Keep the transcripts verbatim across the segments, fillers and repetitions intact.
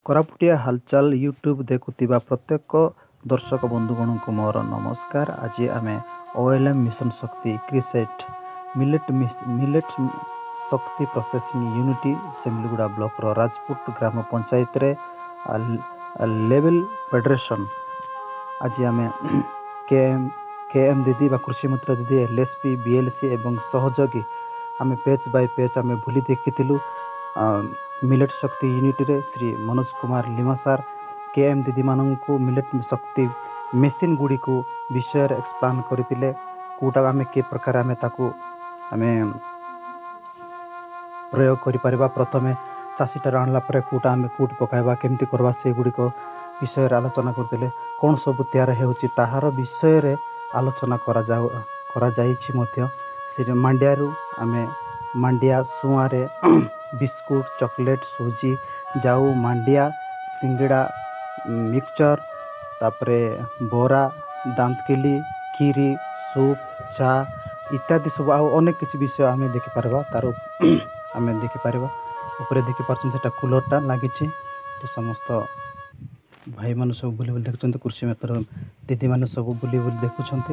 कोरापुटिया हालचाल यूट्यूब देखुतिबा प्रत्येक दर्शक बंधुगण को मोर नमस्कार। आज आम ओएलएम मिशन शक्ति क्रिसेट मिलेट मिलेट शक्ति प्रोसेसिंग यूनिटी सेमलीगुड़ा ब्लॉक रो राजपुट ग्राम पंचायत रे लेवल फेडरेशन आज आम के एम के एम दीदी बा कृषि मित्र दीदी एलएसपी बीएलसी एवं सहयोगी आम पेज बाय पेज आम भूली देखी मिलेट शक्ति यूनिट रे श्री मनोज कुमार लिमा सार के एम दीदी मानू मिलेट शक्ति मेसीन गुड़ी को विषय एक्सप्लेन करते कौटा आम के प्रकार आम ताकू आम प्रयोग कर प्रथम चाषीटार आणला कौटा आम कौट पकाइबा केमती करवा से गुड़िक विषय आलोचना करते कौन सब तैयार होउची ताहार विषय रे आलोचना करा जाउ करा जाइछि मध्य से मांडियारू आम मांडिया सुआरे बिस्कुट चॉकलेट सूजी जाऊ मांडिया सिंगड़ा मिक्सचर तापरे बोरा दांतकिली खीरी सूप चा इत्यादि सब अनेक किसी विषय आम देखिपर तार आम देखिपर ऊपर देखिपार से कूलरटा लगी समस्त भाई मान सब बुली बुली देखुं कृषि मित्र दीदी मैंने सब बुली बुली देखुं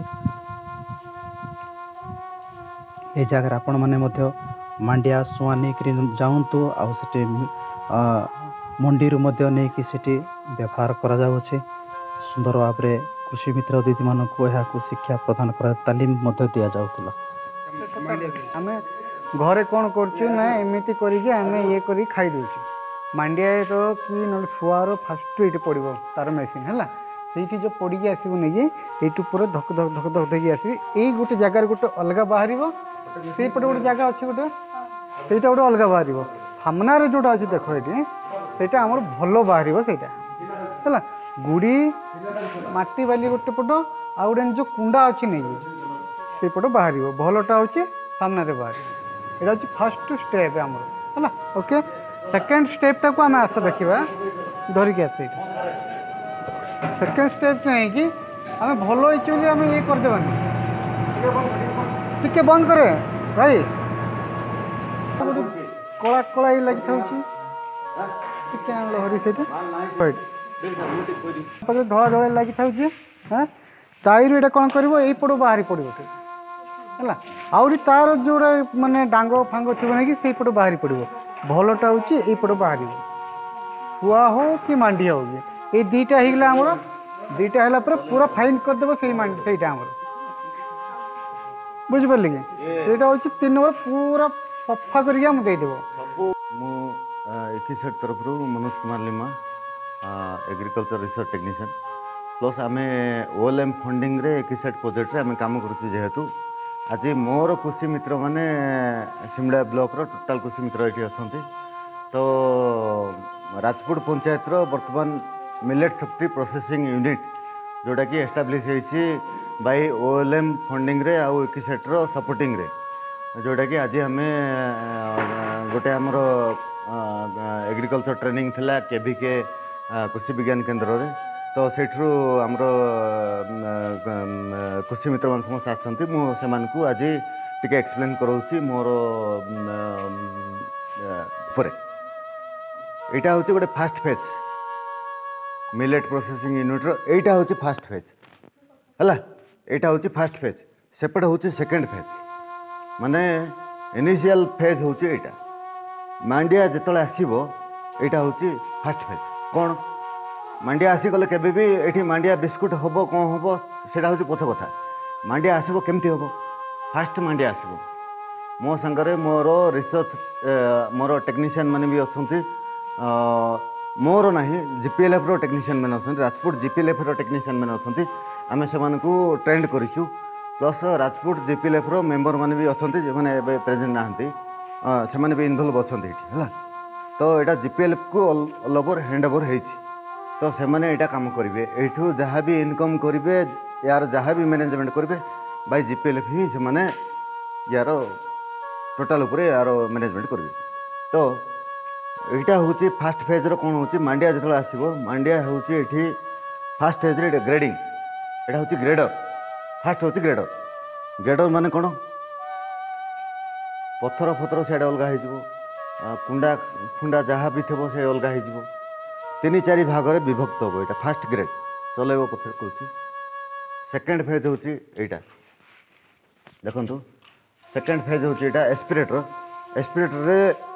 ये जगह आपण मैंने मांडिया सुआ नहीं जाऊँतु आउे मंडी नहीं कि सेठी व्यवहार करा जाउछे सुंदर भाव में कृषि मित्र दीदी मान को शिक्षा प्रदान कर तालीम दि जाऊला। आम घरे कौन करमती करें ये कर खाई दूसरे मांडिया कि ना शुआर फास्ट ये पड़ो तार मेसीन है से जो पड़ी आसो नहीं ये पूरा धक धक धक धक धक आसबि ये गोटे जगार गोटे अलग बाहर से पटे गोटे जगह अच्छे गोटे सहीटा गोटे अलग बाहर सामने जोटा अच्छे देख ये आमर भल बाहर है गुड़ी माटी बाली गोटे पट आ गए जो कुंडा अच्छी नहीं से पट बाहर भलटा हूँ सामने बाहर यहाँ हूँ फास्ट स्टेप आमर है ओके सेकेंड स्टेपटा को आम आस देखा धरिकी आस सेकेंड स्टेप नहीं कि आम भल होती आम ये करदेवानी टिके बंद करे भाई कला कला ये लगी था लहरी से धड़ा धड़ा लगी था ताईर ये कौन कर पड़ बाहरी पड़ो है आहरी तार जोड़ा मानने डांग फांग थी ना कि पट बाहरी पड़ो भलटा हूँ यपट बाहर शुआ हो कि मांडिया हो ये दीटा होगा आमर दीटा है पूरा फाइन करदेव से मांडीटा आमर बुझिपारे कि यहाँ हूँ तीन नंबर पूरा सफा करके देदेव मुझे तरफ मनोज कुमार लिमा एग्रीकल्चर रिसर्च टेक्नीशियन प्लस आम ओएलएम फंडिंग रे एकिसेट प्रोजेक्ट रे आम काम करुँ जेहेतु आज मोर कृषि मित्र माने सिमड़ा ब्लॉक रो टोटाल कृषि मित्र ये अच्छा तो राजपुट पंचायत रो वर्तमान मिलेट शक्ति प्रोसेसिंग यूनिट जोटा कि एस्टाब्लिश होती बाय ओएलएम फंडिंग रे आउ एकिसेट रो सपोर्टिंग रे जोटा कि आज आम गोटे आमर एग्रीकल्चर ट्रेनिंग थिला केवीके कृषि विज्ञान केन्द्र रे तो सेठरू आमर कृषि मित्र मान समस्त आछंती मु सेमान को आज टिके एक्सप्लेन करोछि मोर परे एटा होछि गोटे first phase millet processing unit रो एटा होछि फास्ट फेज हला एटा होछि फास्ट फेज सेपट होछि सेकंड फेज माने इनिशियल फेज होछि एटा मांडिया जेतले आसीबो एटा होछि फास्ट फेज कोन मांडिया आसीगले केबे भी एठी मांडिया बिस्कुट होबो कौन होबो सेटा होछि पछ कथा मांडिया आसीबो केमती होबो फास्ट मांडिया आसीबो मो संगरे मोर रिसर्च मोर टेक्नीशियन माने भी अछंती मोर नाही जीपीएलएफ रो टेक्नीशियन माने अछंती राजपुट जीपीएलएफ रो टेक्नीशियन माने अछंती आमे सेमान को ट्रेंड करिछु प्लस राजपुट जीपीएलएफ रो मेंबर माने भी अछंती जे माने एबे प्रेजेंट नाहंती से माने भी इन्वॉल्व अछंती एठी हला तो एटा जीपीएलएफ को ऑल ओवर हैंड ओवर हेछि तो से मैंने यहाँ कम करेंगे यू जहाँ भी इनकम करेंगे यार जहाँ भी मैनेजमेंट करेंगे बाय जीपीएलएफ ही से मैंने यार टोटाल उपर यार मैनेजमेंट करेंगे तो यहाँ हूँ फास्ट फेज रो कौन हूँ मांडिया जो आसो मांडिया हूँ ये फास्ट फेज रे ग्रेडिंग यहाँ हूँ ग्रेडर फास्ट हूँ ग्रेडर ग्रेडर माने कौन पत्थर फथर से अलग हो कुंडा फुंडा जहाँ भी थे से अलग हो तीन चार भाग में विभक्त हम यहाँ फास्ट ग्रेड चलैब पचर कौच सेकेंड फेज हूँ यहाँ देखु सेकेंड फेज हूँ यहाँ एस्पिरेटर एस्पिरेटर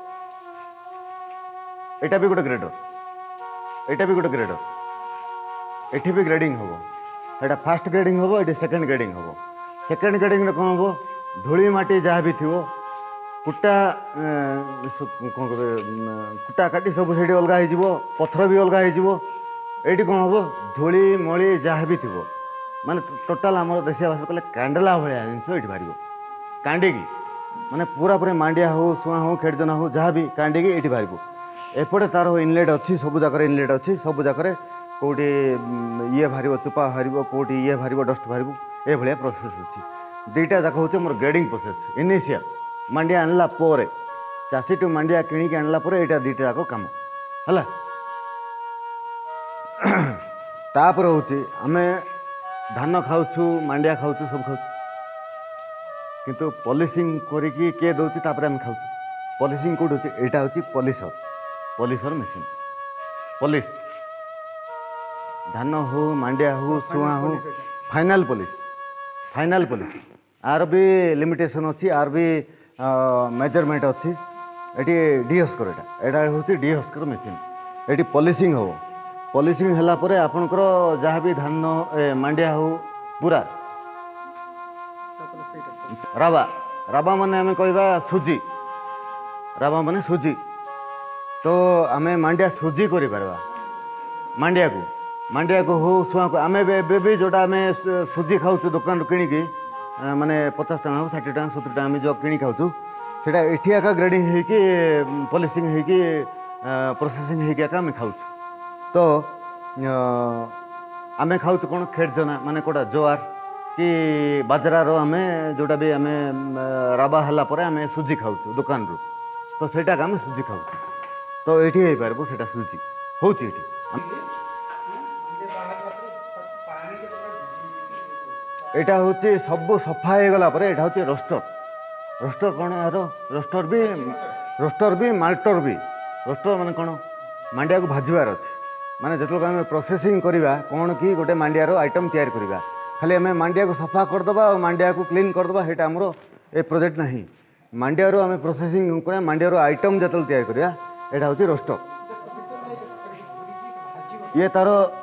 यहाँ भी गोटे ग्रेडर यहाँ भी गोटे ग्रेडर एठी भी ग्रेडिंग हम यहाँ फास्ट ग्रेडिंग हम ये सेकेंड ग्रेडिंग हम सेकेंड ग्रेडिंग कौन हम धूली माटी जहाँ भी थी कुटा कौन कह कुटा काटी सब से अलग हो पथर भी अलग हो ये कौन हम धूली मली जहाँ भी थी माने टोटाल आम देशिया भाषा कहले कांडेला भाया जिन ये बाहर कांडिकी माने पूरा पूरा मांडिया हो सुआ हो खेड़जना हो जहाँ भी कांडिकी ये बाहर एपटे तार इनलेट अच्छी सब जगह इनलेट अच्छी सब जगह कौटी ये बाहर चुपा बाहर कौटी ये बाहर डस्ट बाहर ये प्रोसेस अच्छी दुईटा जाक हूँ मोर ग्रेडिंग प्रोसेस इनिशियल मांडिया आणला पोरे चाषी टू मांडिया किणिकी आणला पोरे एटा दुईटा जाक काम है तापर हूँ आम धान खाऊँ मांडिया खाऊँ सब खाऊँ किंतु पॉलिशिंग करिकी किए दौर तापर आम खाऊँ पॉलिशिंग कौट होची एटा होची पॉलिशर पॉलिशर मशीन पॉलिश धान हो मांडिया हो सुआ हो फाइनल पॉलिश फाइनल पॉलिश आर भी लिमिटेशन अच्छी आर भी मेजरमेंट अच्छी ये डीहस्कर यहाँ यहाँ हूँ डीहस्कर मशीन ये पॉलिशिंग हम पॉलिशिंग है पर आपणकर जहाँ भी धान ए, मांडिया हो पूरा राबा राबा माने आम कह सुजी राबा माने सुजी तो आम मांडिया सुजी कर मांडिया को मांडिया को हो सुआ को आम भी जोटा आम सुजी खाऊँ दुकान किणिकी माने पचास टाँग हो षाठी टाँग सतुरी टाँग जो किणी खाऊँ सेटा एठी एका ग्रेडिंग होगी पॉलिशिंग होगी प्रोसेसिंग होगी आम खाऊँ तो आम खाऊँ कौन खेड़जना माने कोटा जोआर कि बाजरार आम जोटा भी आम राबा है आम सुजी खाऊँ दुकान रू तो सेटा आम सुजी खाऊँ तो ये हो पार से सुजी हूँ एटा हूँ सब सफा हो गला पर एटा हूँ रोस्टर रोस्टर कौन यार रोस्टर भी रोस्टर भी माल्टर भी रोस्टर माने कौन मांडिया को भाजबार अच्छे माने जो आम प्रोसेसिंग करवा कौन कि गोटे मांडियार आइटम तैयार करवा खाली आम मांडिया को सफा करदे और मांडिया को क्लीन करदे हेटा आमर ए प्रोजेक्ट नहीं मांडियार आम प्रोसेसिंग करा मांडियार आइटम जो तैयार करवा एटा हूँ रोस्टर ये तार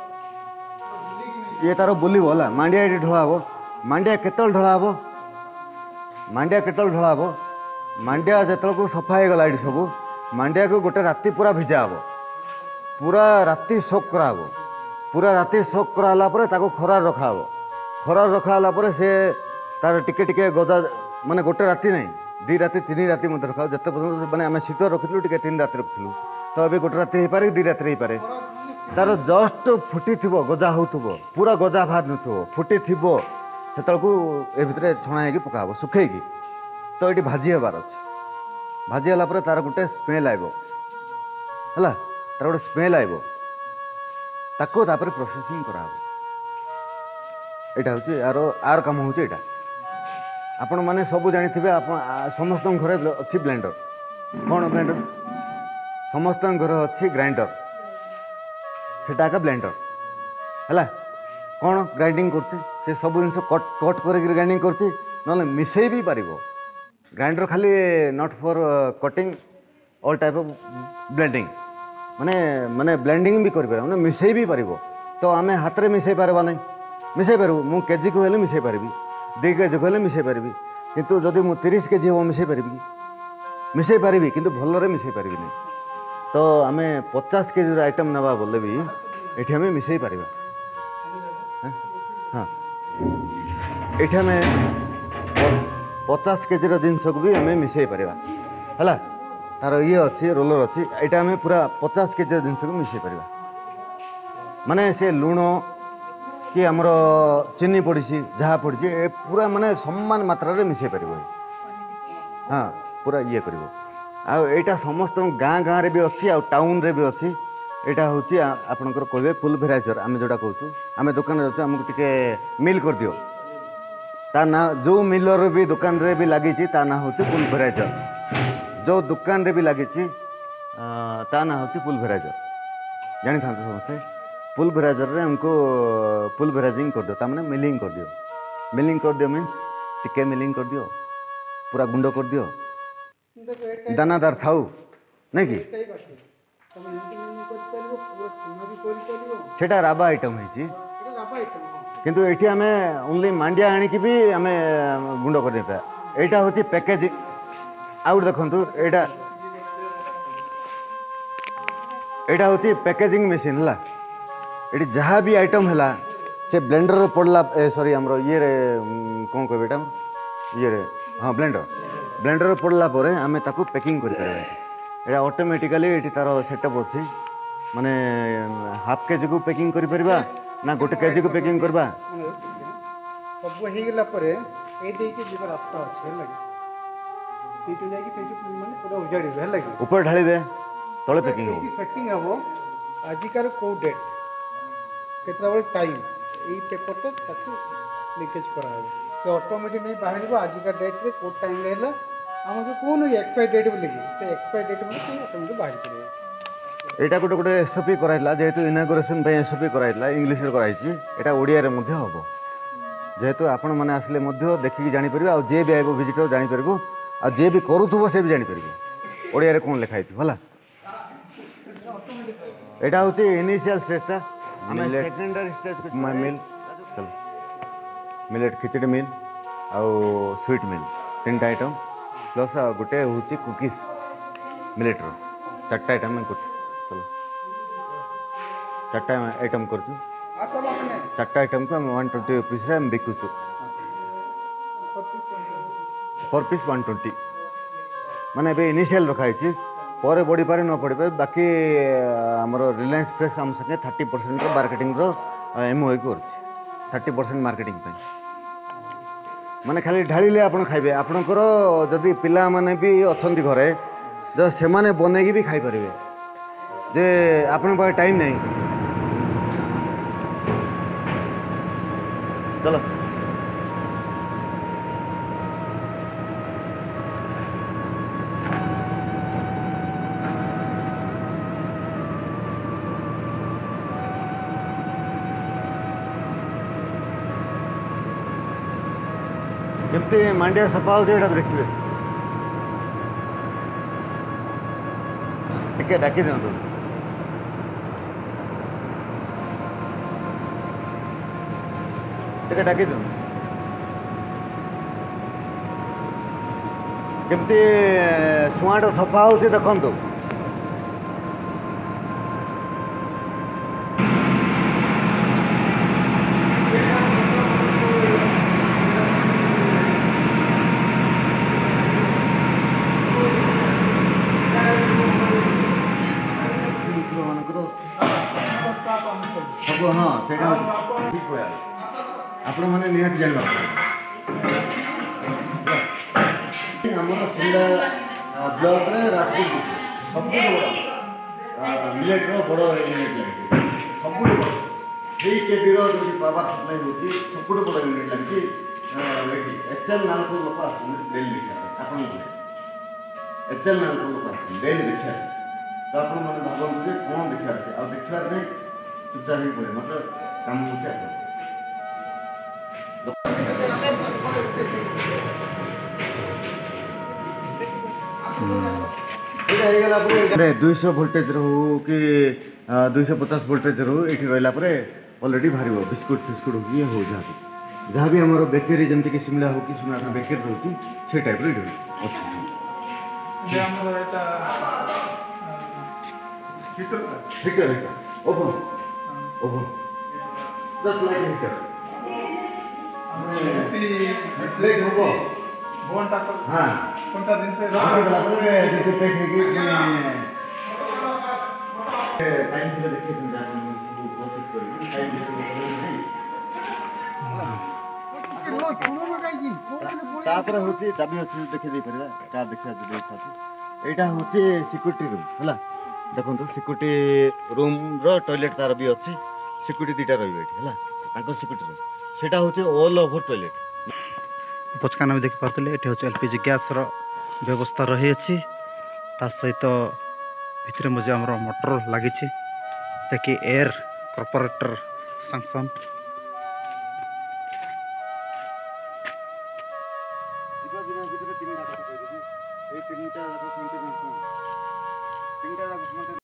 ये तार बुलव है मांडिया ये ढोला हम मांडिया केतल ढोला हम मांडिया केतल ढोला हम मांडिया जो सफा हो गला ये सब मांडिया को गोटे राति पूरा भिजा हम पूरा राति सोक करा हम पूरा राति सोक कराला खरार रखा हम खरार रखा से तार टिके टिके गजा माने गोटे राति नहीं दी राति तीन राति मत रखा जिते पर्यटन मैंने आम शीत रखिलु टे तीन राति रखिलु तो अभी गोटे राति हो पारे दी राति हो पारे तार जस्ट फुटी थी गजा हो पूरा गजा बाहर नुथो फुटी थी सेतु ए भितर छणा हो पका सुखेकी तो ये भाजी हबार अच्छे भाजी है तार गोटे स्मेल आइब है तार गोटे स्मेल आइब ताको तापर प्रोसेसिंग करा यहाँ हूँ यार आर काम हूँ यहाँ आपण मैंने सब जानी आप समस्त घर अच्छी ब्लेंडर कौन ब्लेंडर समस्त घर अच्छी ग्राइंडर सेटा का ब्लेंडर है कौन ग्राइंडिंग कर सब जिन कट कट कर ग्राइंडिंग कर मिसई भी पार ग्राइंडर खाली not for cutting all type of blending माने माने ब्लेंडिंग भी कर माने मिसई भी पार तो आम हाथ में मिसई पारवा नहीं मिसई पार मु केजी को हेले मिसई पारि दुई केजी को हेले मिसई पारि किंतु जदि मु तीस केजी हम मिसई पारि मिसई पारि किंतु भलरे मिसई पारि नहीं तो आम पचास केजी आइटम नवा बोले भी ये आम मिसई पार हाँ ये आम पचास केजी जिनस को भी आम मिसई पार है तार ये अच्छी रोलर अच्छी यहाँ आम पूरा पचास केजी जिनस को मिसई पार माने से लुण कि आमर चीनी पड़ी जहाँ पड़ी पूरा माने सम्मान मात्रा रे मिसई पार हाँ पूरा ये कर आईटा समस्त गाँ गाँव रे भी अच्छी आ टाउन रे भी अच्छी यहाँ हूँ आपंकर कहे पुलभेराइजर आम जोटा कहूँ आम दुकान अच्छे आमको टे मिल कर दियो ता ना जो मिलर भी दुकान रे भी लगी ता ना हूँ पुलभेराइजर जो दुकान रे भी लगी ता ना हूँ पुलभेराइजर जानी था समस्ते पुलभराइजर रे हमको पुलभराइजिंग कर दियो तामने मिलिंग कर दियो मिलिंग कर दियो मीन्स टिके मिलिंग कर दियो पूरा गुंड कर दियो दानादार थाऊ नहीं कि सेटा राबा आइटम है किंतु एठी हमें ओनली मांडिया आनिकी भी हमें गुंड कर देता एटा होची पैकेजिंग आउट देखंतु एटा एटा होची पैकेजिंग मशीन हला एटी जहाँ भी आइटम है से ब्लेंडर पड़ला सॉरी हमरो ये रे कौन कह बेटा ये रे हाँ ब्लेंडर ब्लेंडर पड़ला पर आम ताकू पैकिंग कर एटा ऑटोमेटिकली ये तार सेटअप अच्छी माने हाफ केजी को पैकिंग कर परिबा ना गोटे केजी को पैकिंग करबा सब हो गेला परे ए दे के जीव रास्ता अछि लगे सीट जाके फेजु माने पूरा उजाड़ी है लगे ऊपर ढाळीबे तळे पैकिंग हो पैकिंग हबो आजिकार को डेट केतरा बेल टाइम एई पेपर तो ताकू लीकेज करा हो से ऑटोमेटिक नहीं बाहर जीव आजिकार डेट रे को टाइम रहला हम जो कोन एक्सपायर डेट बोली से एक्सपायर डेट बोली ऑटोमेटिक बाहर पड़े एटा गोटे गोटे एसओपी कराइला जेहेतु इनागोरेशन पे एसओपी कराइला इंग्लिश रे कराइछि एटा ओडिया रे मध्ये हबो जेहेतु आपण माने आसले मध्ये देखि जानि परबे आ जे भी आइबो विजिटर जानि परबो आ जे भी करूथबो से भी जानि परबो ओडिया रे कोन लिखा हिथि होला एटा होछि इनिशियल स्टेज ता हमें सेकेंडरी स्टेज को मिल चलो मिलेट खिचड़ी मिल आ स्वीट मिल तीन आइटम प्लस गोटे होछि कुकीज मिलेट रो चारटा आइटम में कुछ चलो चारटा आइटम कर चारटा आइटम को हम वन ट्वेंटी रुपीस हम बिकुचु पर पीस वन ट्वेंटी माने बे इनिशियल रखाई पर बढ़ी पारे न पड़ी पारे बाकी आमर रिलायंस फ्रेश आम संगे थर्टी परसेंट मार्केटिंग एमओए कर थर्टी परसेंट मार्केटिंग माने खाली ढाळिले आपण खाइबे आपणकर जदि पिला माने भी अछंती घरे जो से माने बनेगी भी खाई परिबे जे आपण पास टाइम नहीं चलो केमती मांडिया सफा होते देखिए टिके डाकी दिखाँ टिके डाकी दिखाँ केमती सुआटा सफा होती देखु सब हाँ से ठीक हुआ आपण मैंने निहत जानवा ब्लॉक राजपुर सब मिलेट बड़ यूनिट लगे सब बड़ थ्री केबी पावर सप्लाई होती सब बड़ यूनिट लगे एचएल नालपुर लोक आसली देखा आप एचएल नालपुर लोक आसली डेली देखा तो आप भावते कौन देखार अच्छे आ देखार नहीं चुपचाप ही पड़े मतलब काम होते दुईश भोल्टेज रो कि दुईश पचास भोल्टेज रो ये रहा ऑलरेडी बाहर बिस्कुट फिस्कुट हो कि हो जहाँ जहाँ भी आम बेकरी जमती कि सिमला हो कि सुना बेकरी रोचे से टाइप अच्छे heater heater oven oven just like heater plate होबो बोन टाक हां कोनसा दिन से रहा है देखो पैक है कि टाइम से देखिए तुम जान प्रोसेस करेंगे टाइम तापर होची चाबी होची देखि दे परबा का देखा दे साथी एटा होची सिक्योरिटी रूम हला देखो सिक्यूरीटी रूम रो टॉयलेट तार भी अच्छी सिक्यूरीटी दुटा रही है सिक्यूरीटी रूम सेटा होचे ऑल ओवर टॉयलेट पचकान भी देखी पार्थे ये हूँ एलपीजी गैस रो व्यवस्था रही ता सहित भितर मजे आम मोटर लगी देखिए एयर कॉर्पोरेटर सैंक्शन ଯିବା ଯିବା ଭିତରେ ତିନିଟା କଥା କହିଦେବି ଏଇ ତିନିଟା ଯାକ ତିନିଟା ଯାକ